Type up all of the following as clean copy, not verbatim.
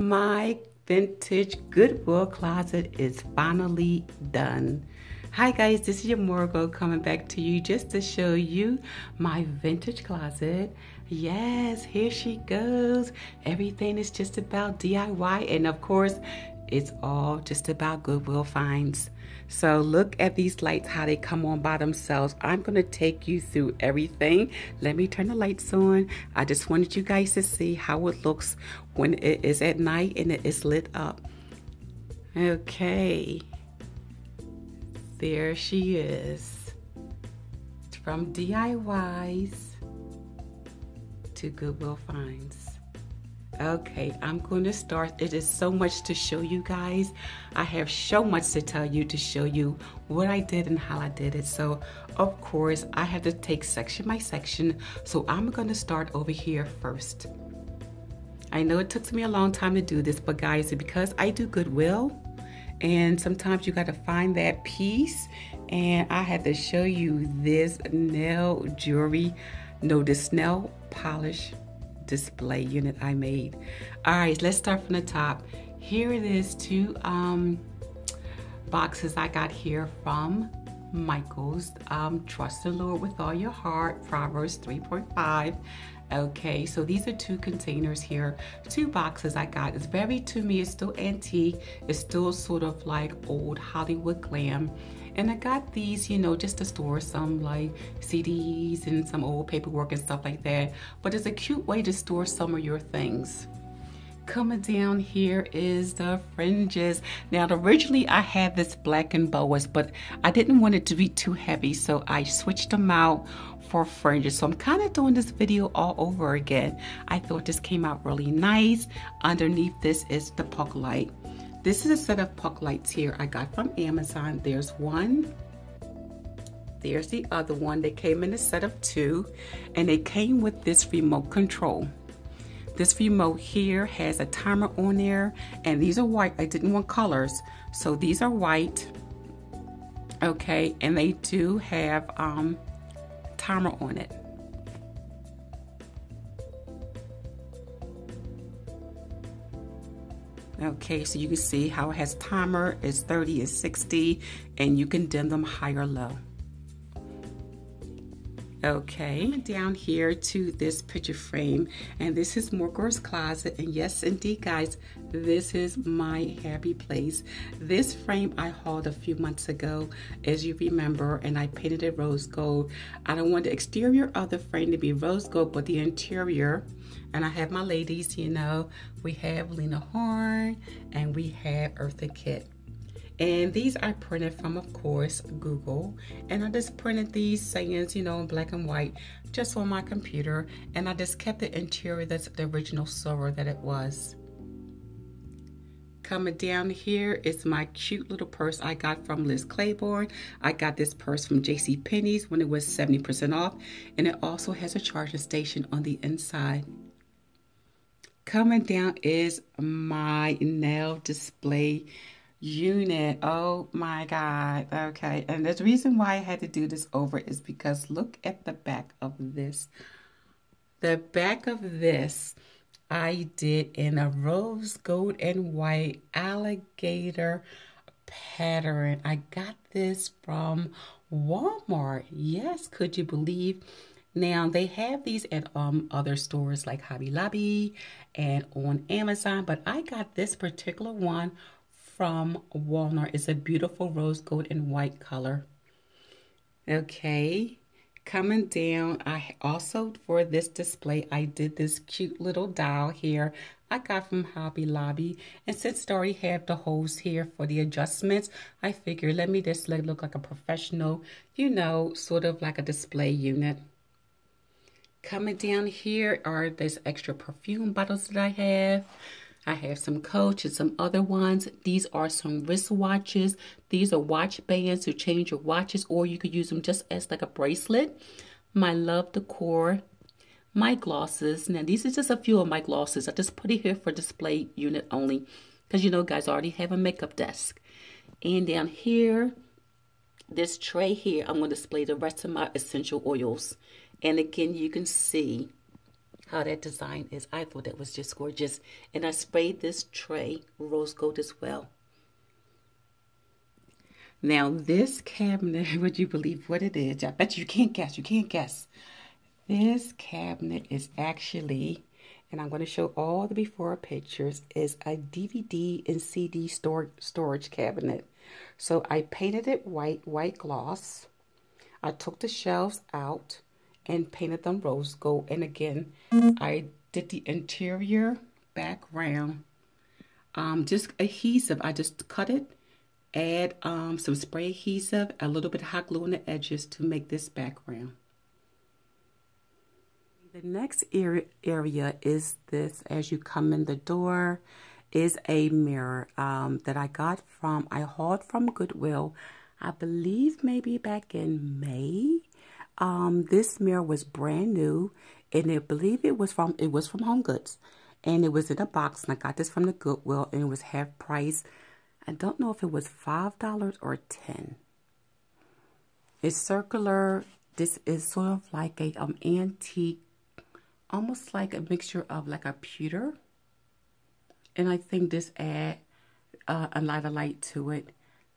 My vintage Goodwill closet is finally done. Hi guys, this is your Morgo coming back to you just to show you my vintage closet. Yes, here she goes. Everything is just about DIY, and of course, it's all just about Goodwill finds. So look at these lights, how they come on by themselves. I'm going to take you through everything. Let me turn the lights on. I just wanted you guys to see how it looks when it is at night and it is lit up. Okay. There she is. From DIYs to Goodwill finds. Okay, I'm going to start. It is so much to show you guys. I have so much to tell you, to show you what I did and how I did it. So, of course, I have to take section by section. So I'm going to start over here first. I know it took me a long time to do this, but guys, because I do Goodwill, and sometimes you got to find that piece, and I had to show you this nail jewelry, this nail polish display unit I made. All right, let's start from the top. Here it is, two boxes I got here from Michael's. Trust the Lord with all your heart, Proverbs 3.5. Okay, so these are two containers here, two boxes I got. It's very, to me, it's still antique. It's still sort of like old Hollywood glam. And I got these, just to store some like CDs and some old paperwork and stuff like that. But it's a cute way to store some of your things. Coming down here is the fringes. Now, originally I had this black and boas, but I didn't want it to be too heavy, so I switched them out for fringes. So I'm kind of doing this video all over again. I thought this came out really nice. Underneath this is the BackLight. This is a set of BackLights here I got from Amazon. There's one. There's the other one. They came in a set of two, and they came with this remote control. This remote here has a timer on there, and these are white. I didn't want colors, so these are white. Okay, and they do have timer on it. Okay, so you can see how it has timer. It's 30 and 60, and you can dim them high or low. Okay, down here to this picture frame, and this is Morgo's closet, and yes indeed guys, this is my happy place. This frame I hauled a few months ago, as you remember, and I painted it rose gold. I don't want the exterior of the frame to be rose gold, but the interior, and I have my ladies, we have Lena Horn and we have Eartha Kitt. And these I printed from, of course, Google. And I just printed these sayings, in black and white, just on my computer. And I just kept the interior that's the original silver that it was. Coming down here is my cute little purse I got from Liz Claiborne. I got this purse from JCPenney's when it was 70% off. And it also has a charging station on the inside. Coming down is my nail display unit. Oh my God. Okay, and the reason why I had to do this over is because look at the back of this. The back of this I did in a rose gold and white alligator pattern. I got this from Walmart. Yes, could you believe? Now, they have these at other stores like Hobby Lobby and on Amazon, but I got this particular one from Walmart. It's a beautiful rose gold and white color. Okay, coming down, I also, for this display, I did this cute little doll here I got from Hobby Lobby. And since it already have the holes here for the adjustments, I figured let me just let it look like a professional, sort of like a display unit. Coming down here are these extra perfume bottles that I have. I have some Coach and some other ones. These are some wristwatches. These are watch bands to change your watches, or you could use them just as like a bracelet. My Love Decor. My glosses. Now, these are just a few of my glosses. I just put it here for display unit only because, guys, I already have a makeup desk. And down here, this tray here, I'm going to display the rest of my essential oils. And again, you can see how that design is. I thought that was just gorgeous. And I sprayed this tray rose gold as well. Now this cabinet, would you believe what it is? I bet you can't guess. You can't guess. This cabinet is actually, and I'm going to show all the before pictures, is a DVD and CD storage cabinet. So I painted it white gloss. I took the shelves out and painted them rose gold. And again, I did the interior background, just adhesive. I just cut it, add some spray adhesive, a little bit of hot glue on the edges to make this background. The next area is this, as you come in the door, is a mirror that I hauled from Goodwill, I believe maybe back in May. This mirror was brand new, and I believe it was from Home Goods, and it was in a box, and I got this from the Goodwill, and it was half price. I don't know if it was $5 or $10. It's circular. This is sort of like a antique, almost like a mixture of like a pewter, and I think this add a lot of light to it.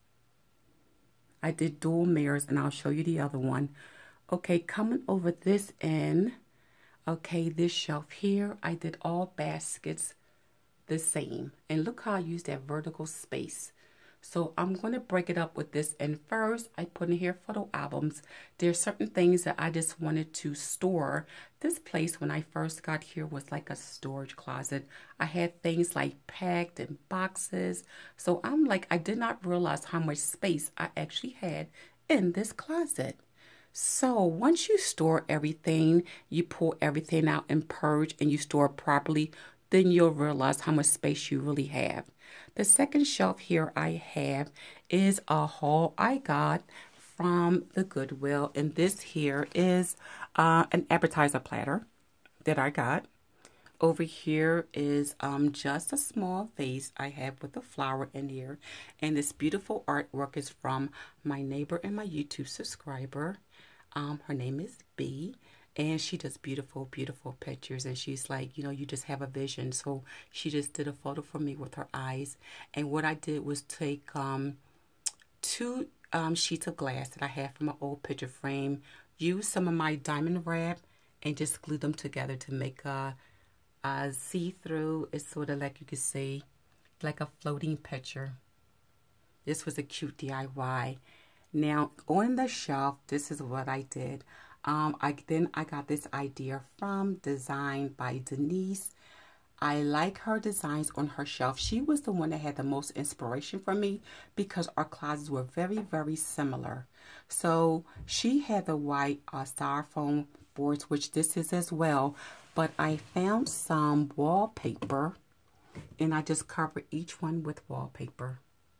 I did dual mirrors, and I'll show you the other one. Okay, coming over this end, okay, this shelf here, I did all baskets the same, and look how I used that vertical space. So I'm going to break it up with this, and first I put in here photo albums. There's certain things that I just wanted to store. This place when I first got here was like a storage closet. I had things like packed in boxes. So I'm like, I did not realize how much space I actually had in this closet. So once you store everything, you pull everything out and purge, and you store it properly, then you'll realize how much space you really have. The second shelf here I have is a haul I got from the Goodwill, and this here is an appetizer platter that I got. Over here is just a small vase I have with a flower in here, and this beautiful artwork is from my neighbor and my YouTube subscriber. Her name is B. And she does beautiful, beautiful pictures. And she's like, you know, you just have a vision. So she just did a photo for me with her eyes. And what I did was take 2 sheets of glass that I had from an old picture frame, use some of my diamond wrap, and just glue them together to make a see-through. It's sort of like you could see, like a floating picture. This was a cute DIY. Now, on the shelf, this is what I did. I got this idea from Design by Denise. I like her designs on her shelf. She was the one that had the most inspiration for me because our closets were very, very similar. So she had the white styrofoam boards, which this is as well. But I found some wallpaper, and I just covered each one with wallpaper.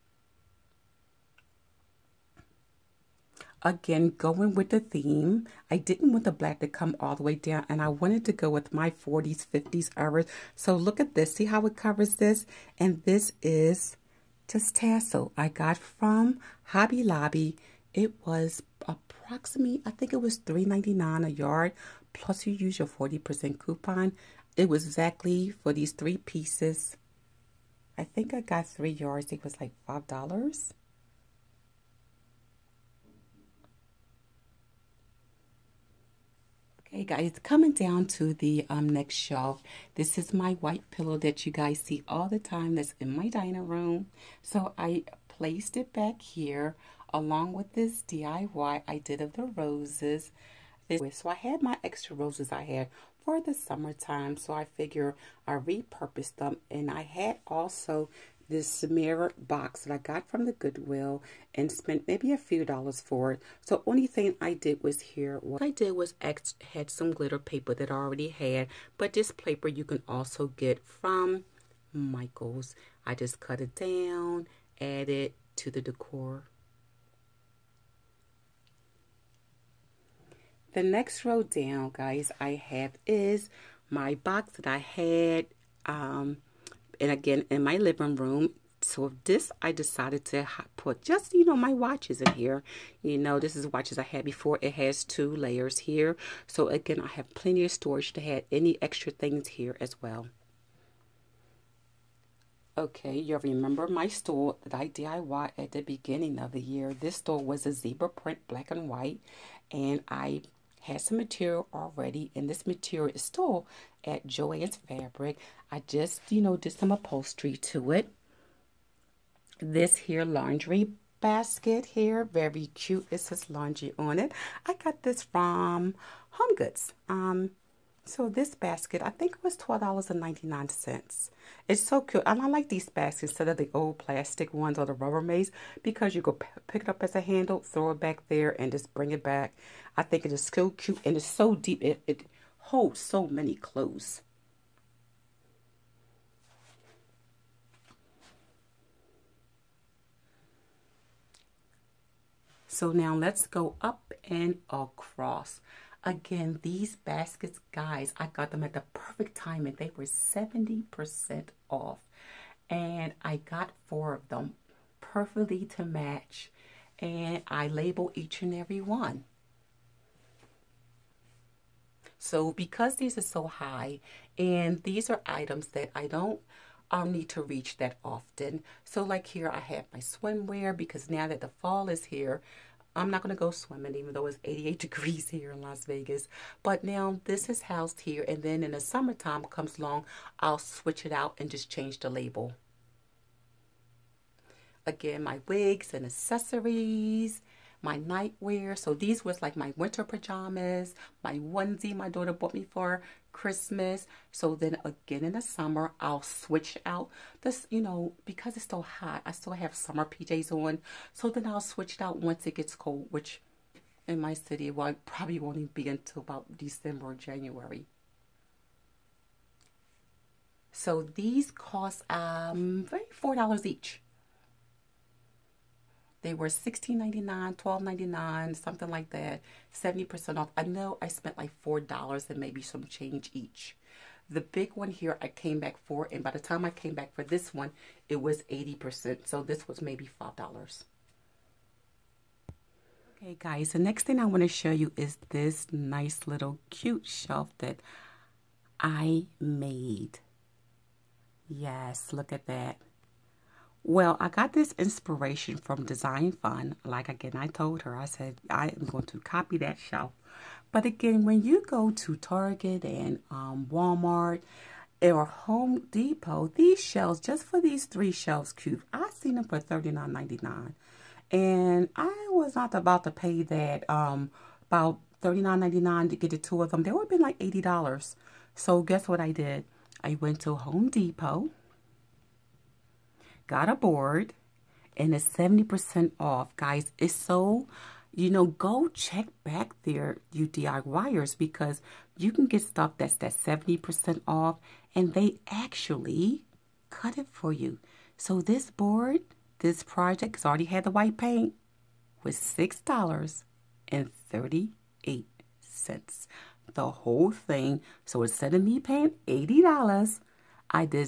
Again, going with the theme, I didn't want the black to come all the way down, and I wanted to go with my 40s, 50s eras. So look at this. See how it covers this? And this is just tassel I got from Hobby Lobby. It was approximately, I think it was $3.99 a yard, plus you use your 40% coupon. It was exactly for these 3 pieces. I think I got 3 yards. It was like $5. Hey guys, coming down to the next shelf, this is my white pillow that you guys see all the time that's in my dining room. So I placed it back here along with this DIY I did of the roses. So I had my extra roses I had for the summertime, so I figure I repurposed them. And I had also this mirror box that I got from the Goodwill and spent maybe a few dollars for it. So only thing I did was here, what I did was had some glitter paper that I already had, but this paper you can also get from Michael's. I just cut it down, add it to the decor. The next row down, guys, I have is my box that I had and again in my living room So of this, I decided to put just, you know, my watches in here. You know, this is watches I had before. It has 2 layers here. So again, I have plenty of storage to add any extra things here as well. Okay, you remember my store that I DIY at the beginning of the year. This store was a zebra print, black and white, and I had some material already, and this material is still at Joann's Fabric. I just, you know, did some upholstery to it. This here laundry basket here, very cute. It says laundry on it. I got this from Home Goods. So this basket, I think it was $12.99. It's so cute. And I like these baskets instead of the old plastic ones or the Rubbermaids, because you go pick it up as a handle, throw it back there, and just bring it back. I think it is so cute, and it's so deep. It holds so many clothes. So now let's go up and across. Again, these baskets, guys, I got them at the perfect time, and they were 70% off. And I got 4 of them perfectly to match. And I label each and every one. So because these are so high, and these are items that I don't need to reach that often. So like here, I have my swimwear, because now that the fall is here, I'm not going to go swimming, even though it's 88 degrees here in Las Vegas. But now this is housed here, and then in the summertime comes along, I'll switch it out and just change the label. Again, my wigs and accessories, my nightwear. So these was like my winter pajamas, my onesie my daughter bought me for Christmas. So then again in the summer, I'll switch out this, you know, because it's so hot, I still have summer PJs on. So then I'll switch it out once it gets cold, which in my city, well, it probably won't even be until about December or January. So these cost $4 each. They were $16.99, $12.99, something like that, 70% off. I know I spent like $4 and maybe some change each. The big one here I came back for, and by the time I came back for this one, it was 80%. So this was maybe $5. Okay, guys, the next thing I want to show you is this nice little cute shelf that I made. Yes, look at that. Well, I got this inspiration from Design Fun. Like, again, I told her, I said, I am going to copy that shelf. But again, when you go to Target and Walmart or Home Depot, these shelves, just for these 3 shelves cube, I seen them for $39.99. And I was not about to pay that, about $39.99 to get the 2 of them. They would have been like $80. So guess what I did? I went to Home Depot, got a board, and it's 70% off. Guys, it's so, you know, go check back there, you DIYers, because you can get stuff that's that 70% off, and they actually cut it for you. So this board, this project, has already had the white paint, was $6.38. The whole thing. So instead of me paying $80, I did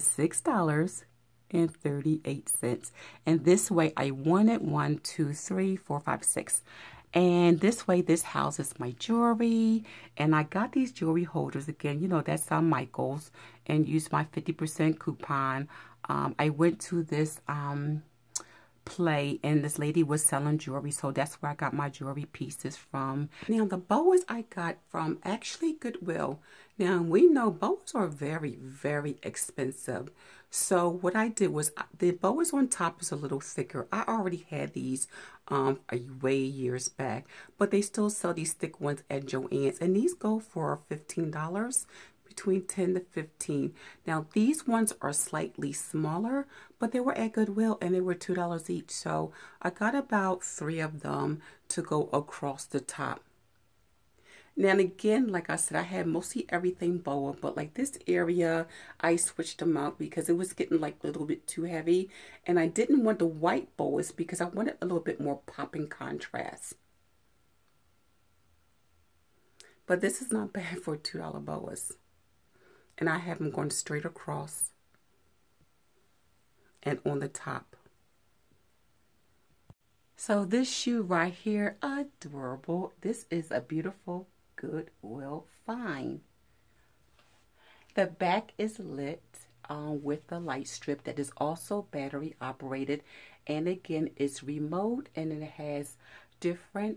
$6.38. And this way I wanted 1, 2, 3, 4, 5, 6. And this way this houses my jewelry. And I got these jewelry holders again. You know, that's on Michael's, and used my 50% coupon. I went to this play, and this lady was selling jewelry, so that's where I got my jewelry pieces from. Now the boas I got from actually Goodwill. Now we know boas are very, very expensive, so what I did was the boas on top is a little thicker. I already had these way years back, but they still sell these thick ones at Joann's, and these go for $15. Between 10 to 15. Now these ones are slightly smaller, but they were at Goodwill and they were $2 each. So I got about 3 of them to go across the top. Now again, like I said, I had mostly everything boa, but like this area, I switched them out because it was getting like a little bit too heavy, and I didn't want the white boas because I wanted a little bit more pop and contrast. But this is not bad for $2 boas. And I have them going straight across. and on the top. So this shoe right here, adorable. This is a beautiful Goodwill find. The back is lit with the light strip that is also battery operated, and again it's remote, and it has different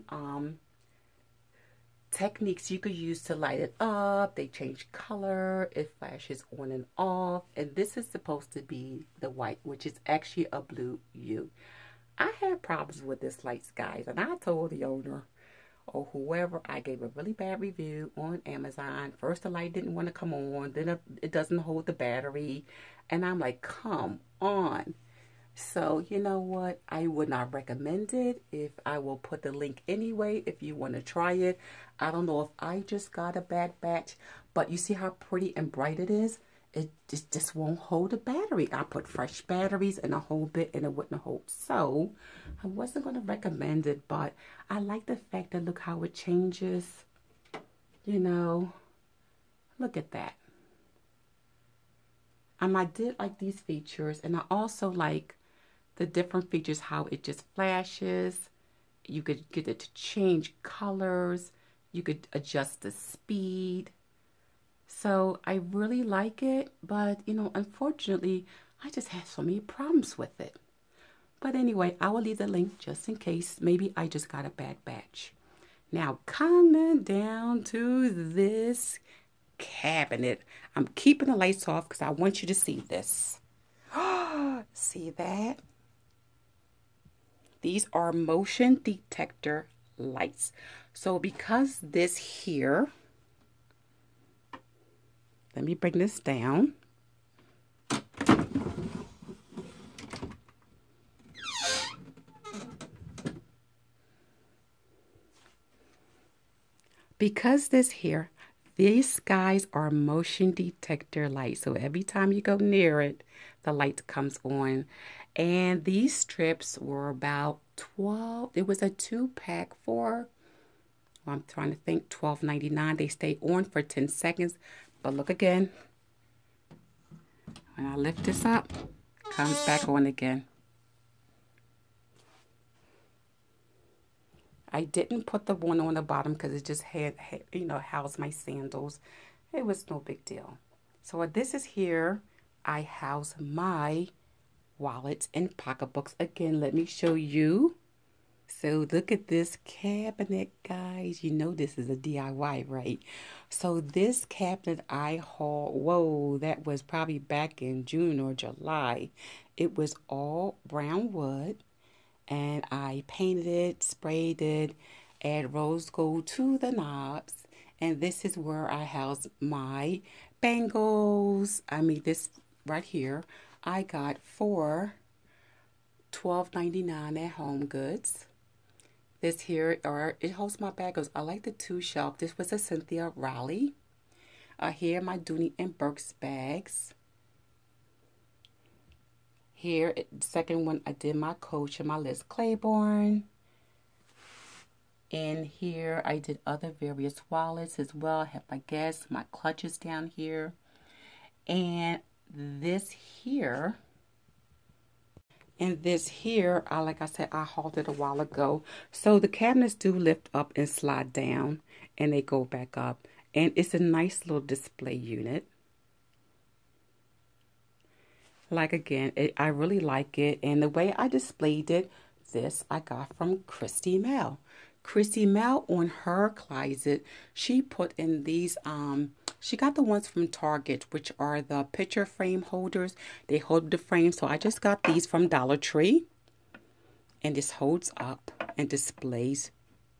techniques you could use to light it up. They change color, it flashes on and off, and this is supposed to be the white, which is actually a blue hue. I had problems with this lights, guys, and I told the owner or whoever, I gave a really bad review on Amazon. First the light didn't want to come on, then it doesn't hold the battery, and I'm like, come on. So you know what, I would not recommend it. If I will put the link anyway if you want to try it. I don't know if I just got a bad batch, but you see how pretty and bright it is. It just won't hold a battery. I put fresh batteries in a whole bit and it wouldn't hold. So I wasn't going to recommend it, but I like the fact that look how it changes. You know, look at that. I did like these features, and I also like the different features, how it just flashes. You could get it to change colors. You could adjust the speed. So I really like it, but you know, unfortunately, I just had so many problems with it. But anyway, I will leave the link just in case. Maybe I just got a bad batch. Now, coming down to this cabinet. I'm keeping the lights off because I want you to see this. See that? These are motion detector lights. So because this here, let me bring this down. Because this here, these guys are motion detector lights. So every time you go near it, the light comes on. And these strips were about 12. It was a 2-pack for, well, I'm trying to think, $12.99. They stay on for 10 seconds. But look again. When I lift this up, it comes back on again. I didn't put the one on the bottom because it just had, you know, housed my sandals. It was no big deal. So this is here. I house my wallets and pocketbooks. Again, let me show you. So look at this cabinet, guys. You know this is a DIY, right? So this cabinet I hauled, whoa, that was probably back in June or July. It was all brown wood. And I painted it, sprayed it, add rose gold to the knobs. And this is where I house my bangles. I mean, this right here, I got for $12.99 at Home Goods. This here, it holds my bangles. I like the 2 shelf. This was a Cynthia Raleigh. Here, my Dooney and Burke's bags. Here, the second one, I did my Coach and my Liz Claiborne. And here, I did other various wallets as well. I have my Guess, my clutches down here. And this here, like I said, I hauled it a while ago. So the cabinets do lift up and slide down, and they go back up. And it's a nice little display unit. Like again, I really like it, and the way I displayed it, this I got from Christy Mel. Christy Mel, on her closet, she put in these, she got the ones from Target, which are the picture frame holders. They hold the frame, so I just got these from Dollar Tree, and this holds up and displays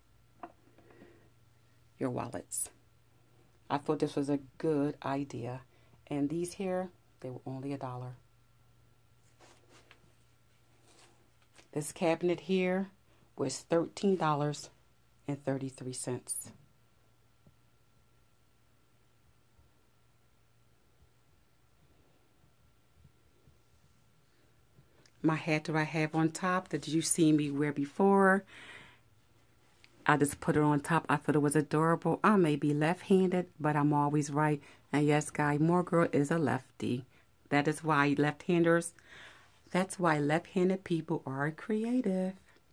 your wallets. I thought this was a good idea, and these here, they were only $1. This cabinet here was $13.33. My hat that I have on top that you see me wear before, I just put it on top. I thought it was adorable. I may be left-handed, but I'm always right. And yes, guys, More Girl is a lefty. That is why left-handers, That's why left-handed people are creative.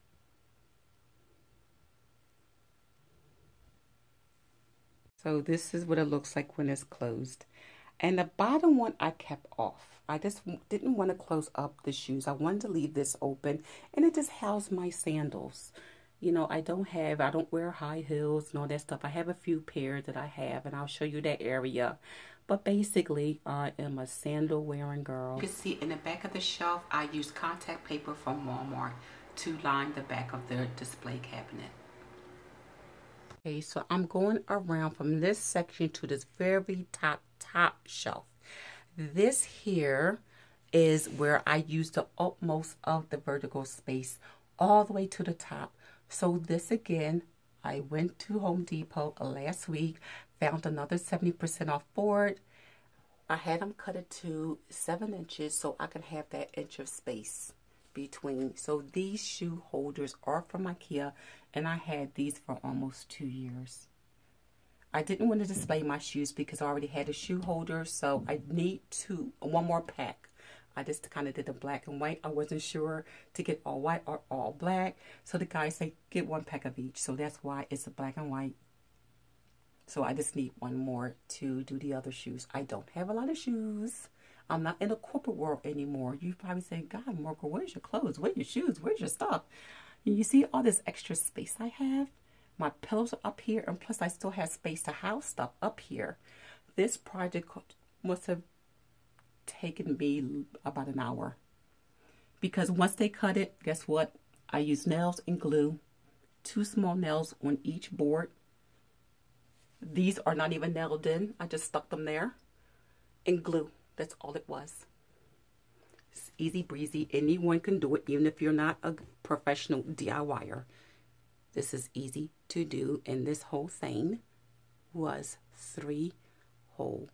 So this is what it looks like when it's closed. And the bottom one I kept off. I just didn't want to close up the shoes. I wanted to leave this open, and it just housed my sandals. You know, I don't wear high heels and all that stuff. I have a few pairs that I have, and I'll show you that area. But basically, I am a sandal wearing girl. You can see in the back of the shelf, I used contact paper from Walmart to line the back of the display cabinet. Okay, so I'm going around from this section to this very top shelf. This here is where I use the utmost of the vertical space all the way to the top. So this again, I went to Home Depot last week, found another 70% off board. I had them cut it to 7 inches so I can have that inch of space between. So these shoe holders are from IKEA, and I had these for almost 2 years. I didn't want to display my shoes because I already had a shoe holder, so I need one more pack. I just kind of did the black and white. I wasn't sure to get all white or all black, so the guy said get 1 pack of each. So that's why it's a black and white. So I just need one more to do the other shoes. I don't have a lot of shoes. I'm not in the corporate world anymore. You probably say, God, Marco, where's your clothes? Where's your shoes? Where's your stuff? And you see all this extra space I have? My pillows are up here, and plus I still have space to house stuff up here. This project must have taken me about an hour. Because once they cut it, guess what? I use nails and glue. 2 small nails on each board. These are not even nailed in. I just stuck them there. And glue. That's all it was. It's easy breezy. Anyone can do it, even if you're not a professional DIYer. This is easy to do, and this whole thing was $3 whole.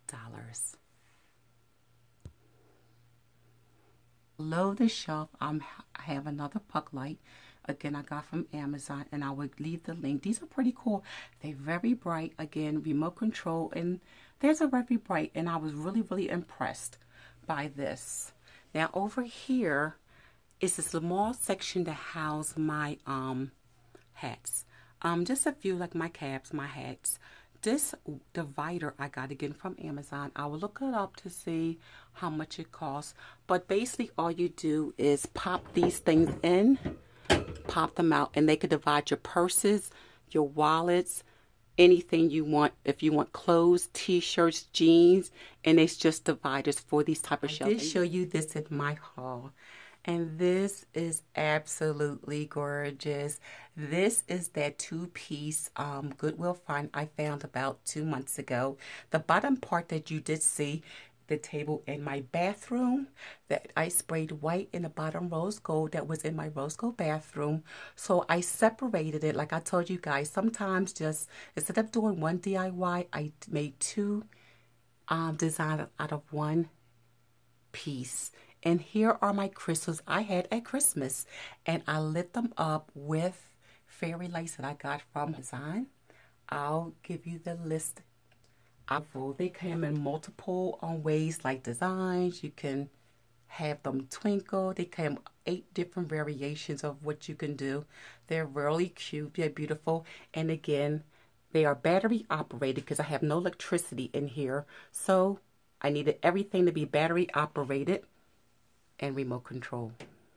Below the shelf, I have another BackLight. Again, I got from Amazon, and I would leave the link. These are pretty cool. They're very bright. Again, remote control, and there's a very bright, and I was really impressed by this. Now, over here is a small section to house my hats. Just a few, like my caps, my hats. This divider I got again from Amazon. I will look it up to see how much it costs. But basically all you do is pop these things in, pop them out, and they could divide your purses, your wallets, anything you want. If you want clothes, t-shirts, jeans, and it's just dividers for these type of shelves. I did show you this in my haul. And this is absolutely gorgeous. This is that 2-piece Goodwill find I found about 2 months ago. The bottom part that you did see, the table in my bathroom, that I sprayed white in the bottom rose gold that was in my rose gold bathroom. So I separated it, like I told you guys. Sometimes just, instead of doing one DIY, I made 2 designs out of 1 piece. And here are my crystals I had at Christmas. And I lit them up with fairy lights that I got from Amazon. I'll give you the list. They came in multiple ways, like designs. You can have them twinkle. They came 8 different variations of what you can do. They're really cute. They're beautiful. And again, they are battery operated because I have no electricity in here. So I needed everything to be battery operated and remote control.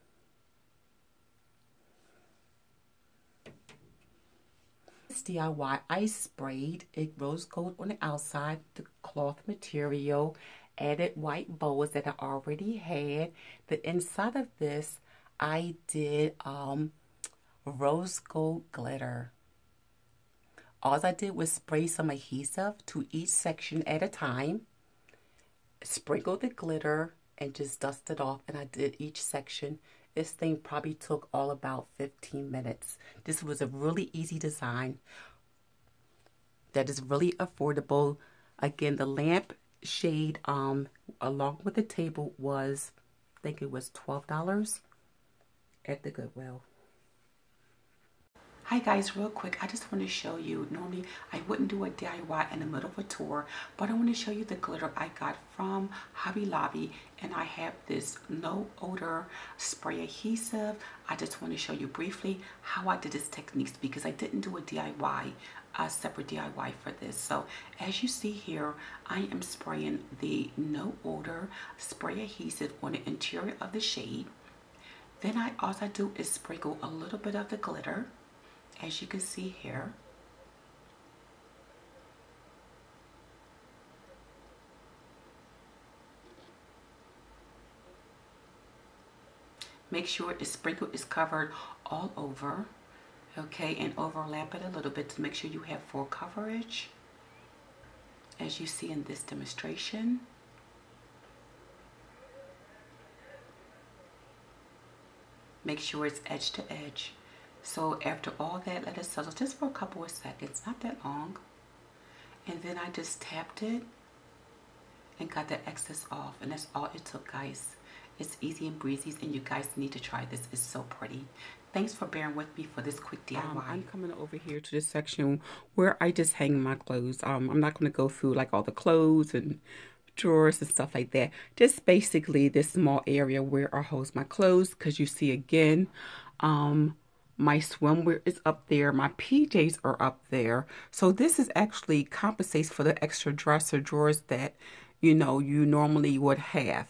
This DIY, I sprayed it rose gold on the outside, the cloth material, added white bows that I already had. The inside of this, I did rose gold glitter. All I did was spray some adhesive to each section at a time, sprinkle the glitter, and just dust it off, and I did each section. This thing probably took all about 15 minutes. This was a really easy design that is really affordable. Again, the lamp shade along with the table was, I think it was $12 at the Goodwill. Hi guys, real quick, I just want to show you, normally I wouldn't do a DIY in the middle of a tour, but I want to show you the glitter I got from Hobby Lobby, and I have this no odor spray adhesive. I just want to show you briefly how I did this technique because I didn't do a DIY, a separate DIY for this. So as you see here, I am spraying the no odor spray adhesive on the interior of the shade. Then all I do is sprinkle a little bit of the glitter, as you can see here. Make sure the sprinkle is covered all over, okay, and overlap it a little bit to make sure you have full coverage, as you see in this demonstration. Make sure it's edge to edge. So after all that, let it settle just for a couple of seconds, not that long. And then I just tapped it and got the excess off. And that's all it took, guys. It's easy and breezy, and you guys need to try this. It's so pretty. Thanks for bearing with me for this quick DIY. I'm coming over here to this section where I just hang my clothes. I'm not going to go through like all the clothes and drawers and stuff like that. Just basically this small area where I hold my clothes, because you see again, my swimwear is up there. My PJs are up there. So this is actually compensates for the extra dresser drawers that, you know, you normally would have.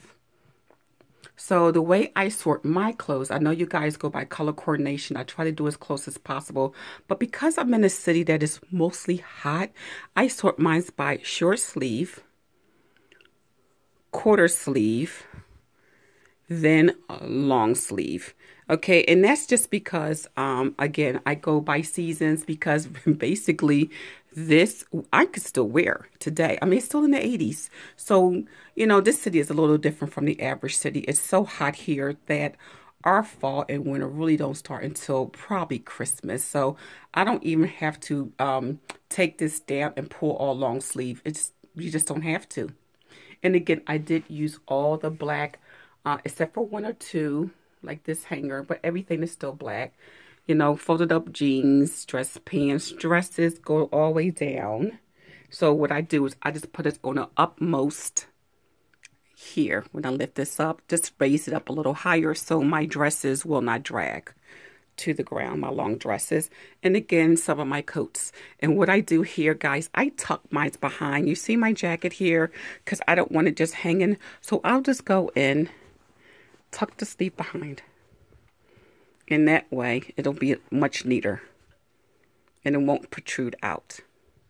So the way I sort my clothes, I know you guys go by color coordination. I try to do as close as possible. But because I'm in a city that is mostly hot, I sort mine by short sleeve, quarter sleeve, then a long sleeve. Okay, and that's just because, again, I go by seasons, because basically this I could still wear today. I mean, it's still in the 80s. So, you know, this city is a little different from the average city. It's so hot here that our fall and winter really don't start until probably Christmas. So I don't even have to take this down and pull all long sleeve. You just don't have to. And again, I did use all the black, except for one or two, like this hanger, but everything is still black. You know, folded up jeans, dress pants, dresses go all the way down. So what I do is I just put it on the upmost here. When I lift this up, just raise it up a little higher so my dresses will not drag to the ground, my long dresses. And again, some of my coats. And what I do here, guys, I tuck mine behind. You see my jacket here, because I don't want it just hanging. So I'll just go in, tuck the sleeve behind. And that way, it'll be much neater. And it won't protrude out.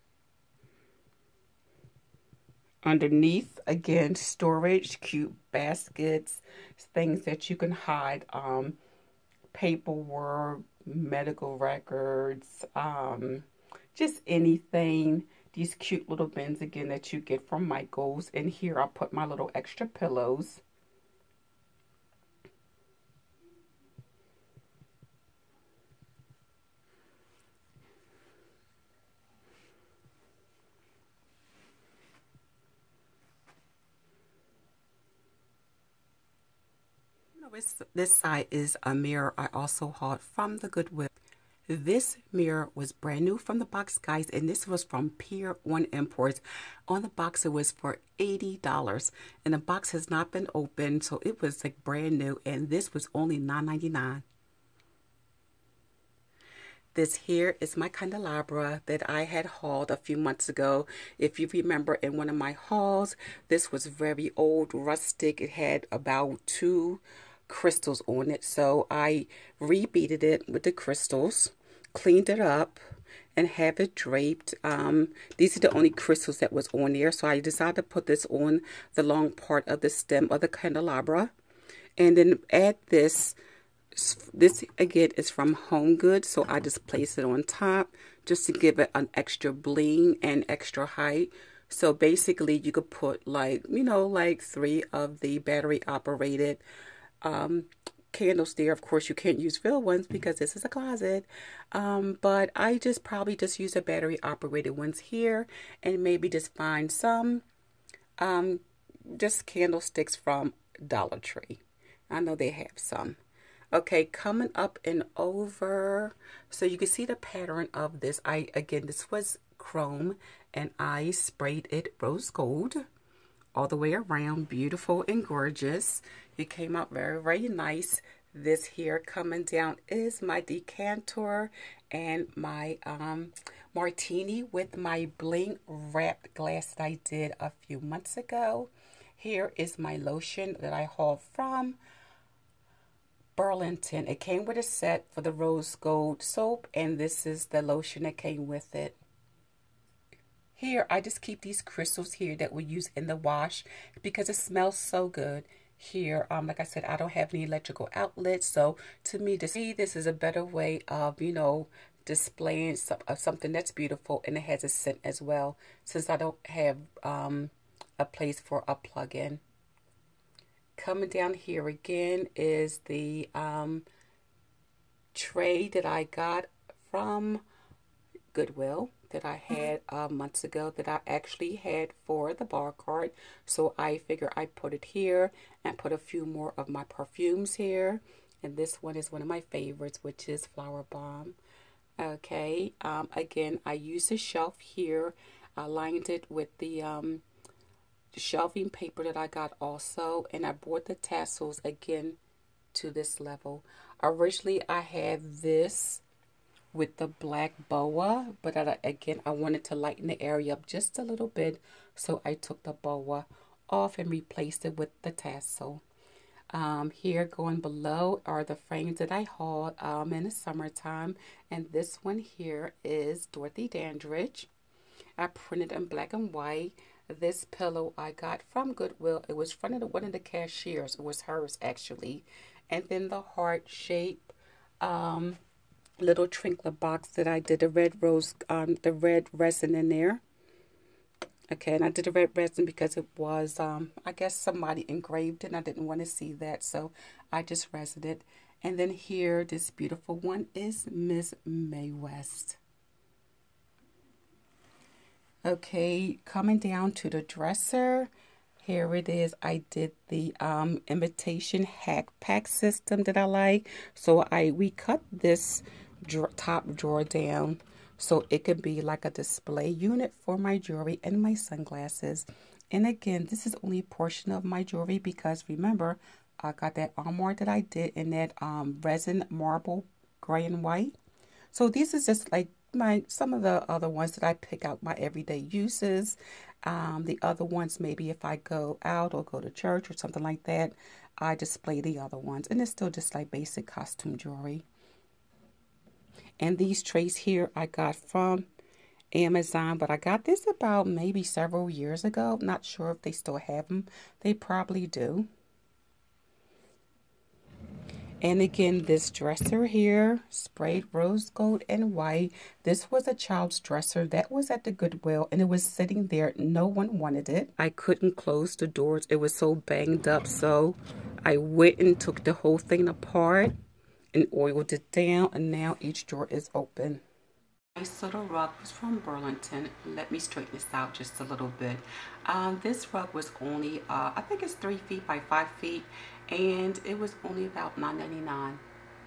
Underneath, again, storage, cute baskets, things that you can hide, paperwork, medical records, just anything. These cute little bins, again, that you get from Michael's. And here I'll put my little extra pillows. This side is a mirror I also hauled from the Goodwill. This mirror was brand new from the box, guys, and this was from Pier 1 Imports. On the box, it was for $80, and the box has not been opened, so it was like brand new, and this was only $9.99. This here is my candelabra that I had hauled a few months ago. If you remember in one of my hauls, this was very old, rustic. It had about 2 crystals on it. So I rebeaded it with the crystals, cleaned it up, and have it draped. These are the only crystals that was on there. So I decided to put this on the long part of the stem of the candelabra. And then add this. This again is from Home Goods, so I just place it on top just to give it an extra bling and extra height. So basically you could put like, you know, like 3 of the battery operated candles there. Of course you can't use real ones because this is a closet, but I just probably just use the battery operated ones here, and maybe just find some just candlesticks from Dollar Tree. I know they have some. Okay, coming up and over, so you can see the pattern of this. Again, this was chrome, and I sprayed it rose gold all the way around, beautiful and gorgeous. It came out very, very nice. This here coming down is my decanter and my martini with my bling wrapped glass that I did a few months ago. Here is my lotion that I hauled from Burlington. It came with a set for the rose gold soap, and this is the lotion that came with it. Here, I just keep these crystals here that we use in the wash because it smells so good. Here, like I said, I don't have any electrical outlets, so to me, this is a better way of, you know, displaying something that's beautiful, and it has a scent as well, since I don't have a place for a plug-in. Coming down here again is the tray that I got from Goodwill that I had months ago that I actually had for the bar cart. So I figure I put it here and put a few more of my perfumes here. And this one is one of my favorites, which is Flower Bomb. Okay, again, I used a shelf here. I lined it with the shelving paper that I got also, and I brought the tassels again to this level. Originally, I had this with the black boa, but again, I wanted to lighten the area up just a little bit, so I took the boa off and replaced it with the tassel. Here going below are the frames that I hauled in the summertime, and this one here is Dorothy Dandridge. I printed in black and white. This pillow I got from Goodwill. It was from one of the cashiers. It was hers actually. And then the heart shape little trinklet box that I did the red rose, the red resin in there. Okay, and I did the red resin because it was, I guess somebody engraved it and I didn't want to see that, so I just resined it. And then here, this beautiful one is Miss Mae West. Okay, coming down to the dresser, here it is. I did the imitation hack pack system that I like. So we cut this top drawer down so it could be like a display unit for my jewelry and my sunglasses. And again, this is only a portion of my jewelry because remember, I got that armoire that I did in that resin marble gray and white. So these is just like some of the other ones that I pick out my everyday uses. The other ones, maybe if I go out or go to church or something like that, I display the other ones. And it's still just like basic costume jewelry. And these trays here I got from Amazon, but I got this about maybe several years ago. Not sure if they still have them. They probably do. And again, this dresser here, sprayed rose gold and white. This was a child's dresser that was at the Goodwill, and it was sitting there. No one wanted it. I couldn't close the doors. It was so banged up, so I went and took the whole thing apart and oiled it down, and now each drawer is open. This little rug was from Burlington. Let me straighten this out just a little bit. This rug was only, I think it's 3 feet by 5 feet, and it was only about $9.99.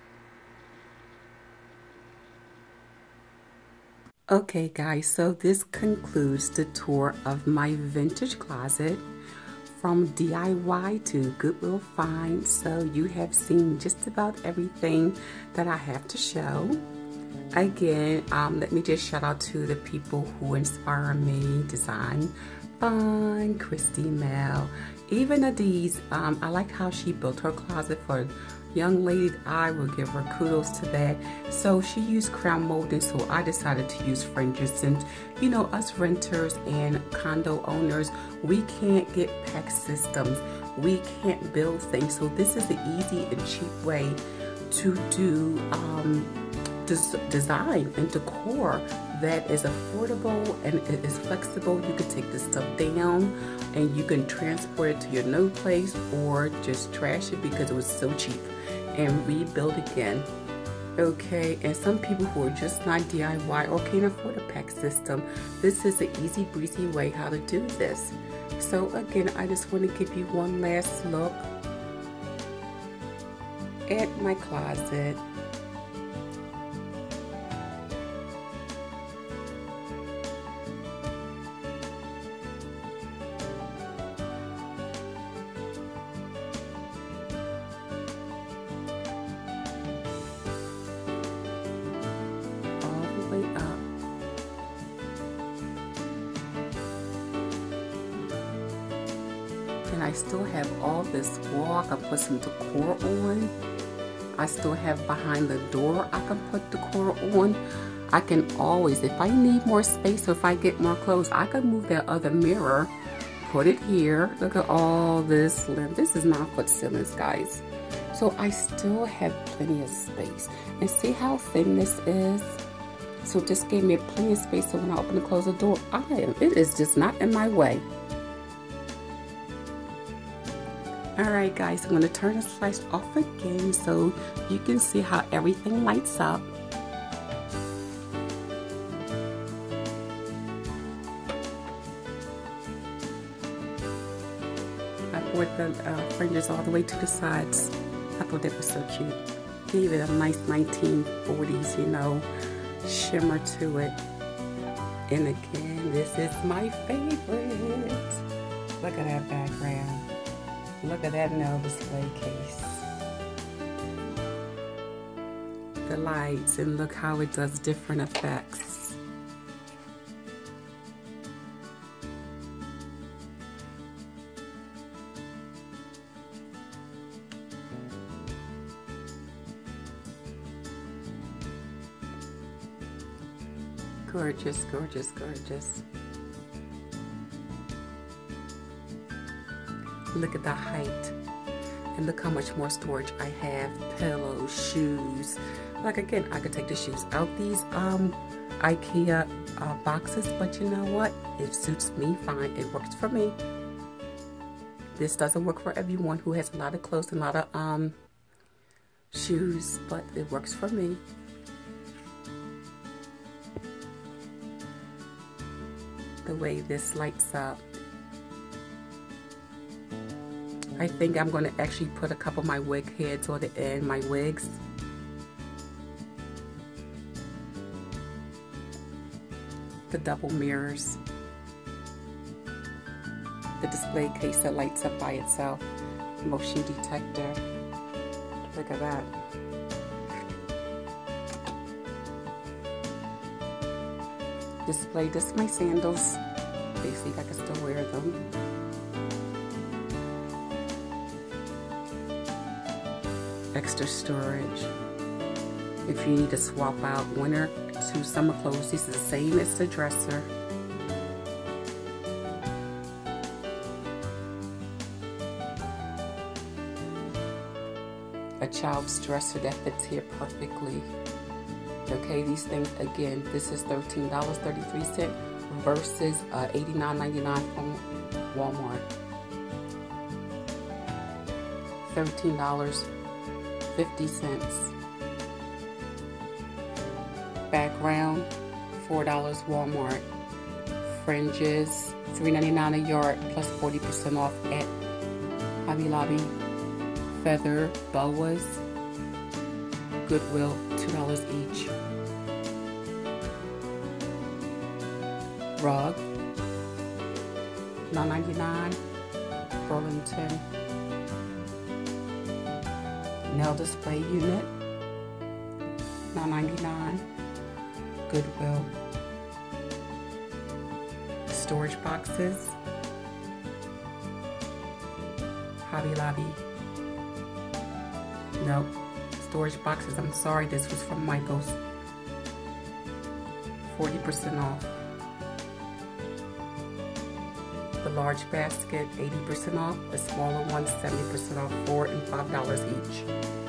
Okay guys, so this concludes the tour of my vintage closet. From DIY to Goodwill finds, so you have seen just about everything that I have to show. Again, let me just shout out to the people who inspire me, Design Fun, Christy Mel, even Adiz. I like how she built her closet for a young lady. I will give her kudos to that. So she used crown molding, so I decided to use fringes since, you know, us renters and condo owners, we can't get pack systems. We can't build things. So this is the easy and cheap way to do design and decor that is affordable and it is flexible. You can take this stuff down and you can transport it to your new place or just trash it because it was so cheap and rebuild again. Okay, and some people who are just not DIY or can't afford a pack system, this is an easy breezy way how to do this. So again, I just want to give you one last look at my closet. All the way up. And I still have all this wall I can put some decor on. I still have behind the door I can put decor on. I can always, if I need more space or if I get more clothes, I can move that other mirror, put it here. Look at all this limb. This is 9-foot ceilings, guys. So I still have plenty of space. And see how thin this is? So just gave me plenty of space so when I open and close the door, it is just not in my way. Alright guys, I'm going to turn this light off again so you can see how everything lights up. I brought the fringes all the way to the sides. I thought that was so cute. Gave it a nice 1940s, you know, shimmer to it. And again, this is my favorite. Look at that background. Look at that nail display case. The lights, and look how it does different effects. Gorgeous, gorgeous, gorgeous. Look at the height, and look how much more storage I have. Pillows, shoes. Like again, I could take the shoes out these IKEA boxes, but you know what? It suits me fine. It works for me. This doesn't work for everyone who has a lot of clothes and a lot of shoes, but it works for me. The way this lights up. I think I'm going to actually put a couple of my wig heads on the end, my wigs. The double mirrors. The display case that lights up by itself. Motion detector. Look at that. Display, this is my sandals. Basically, I can still wear them. Extra storage. If you need to swap out winter to summer clothes, this is the same as the dresser. A child's dresser that fits here perfectly. Okay, these things, again, this is $13.33 versus $89.99 from Walmart. $13.50. Background, $4 Walmart. Fringes, $3.99 a yard plus 40% off at Hobby Lobby. Feather boas, Goodwill, $2 each. Rug, $9.99, Burlington. Nail display unit, $9.99, Goodwill. Storage boxes, Hobby Lobby. Nope, storage boxes, I'm sorry, this was from Michael's. 40% off. The large basket, 80% off. The smaller one, 70% off, $4 and $5 each.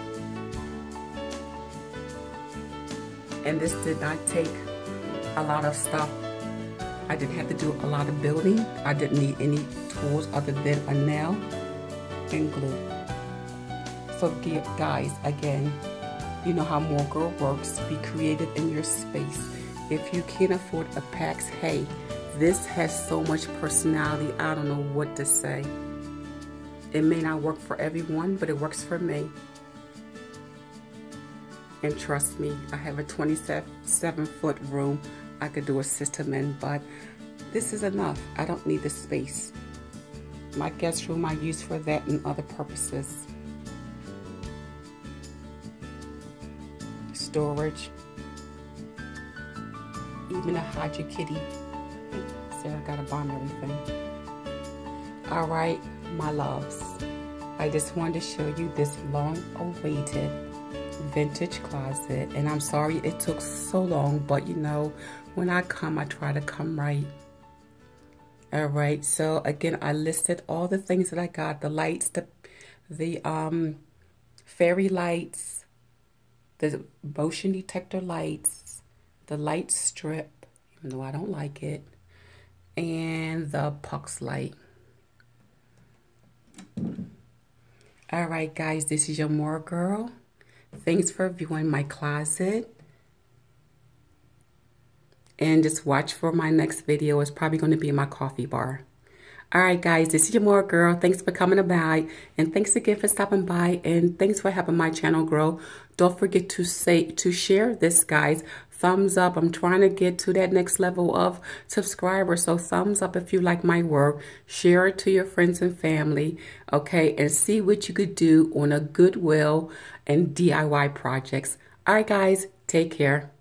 And this did not take a lot of stuff. I didn't have to do a lot of building. I didn't need any tools other than a nail and glue. So guys, again, you know how More Girl works. Be creative in your space. If you can't afford a PAX, hey, this has so much personality, I don't know what to say. It may not work for everyone, but it works for me. And trust me, I have a 27-foot room I could do a system in, but this is enough. I don't need the space. My guest room I use for that and other purposes. Storage. Even a hide your kitty. Sarah got to bomb everything. All right, my loves. I just wanted to show you this long-awaited vintage closet. And I'm sorry it took so long, but you know, when I come, I try to come right. All right, so again, I listed all the things that I got. The lights, the fairy lights, the motion detector lights, the light strip, even though I don't like it, and the pucks light. All right, guys, this is your More Girl. Thanks for viewing my closet. And just watch for my next video. It's probably going to be in my coffee bar. All right, guys, this is your More Girl. Thanks for coming by. And thanks again for stopping by. And thanks for helping my channel grow. Don't forget to share this, guys. Thumbs up. I'm trying to get to that next level of subscribers. So thumbs up if you like my work. Share it to your friends and family. Okay, and see what you could do on a Goodwill and DIY projects. All right, guys, take care.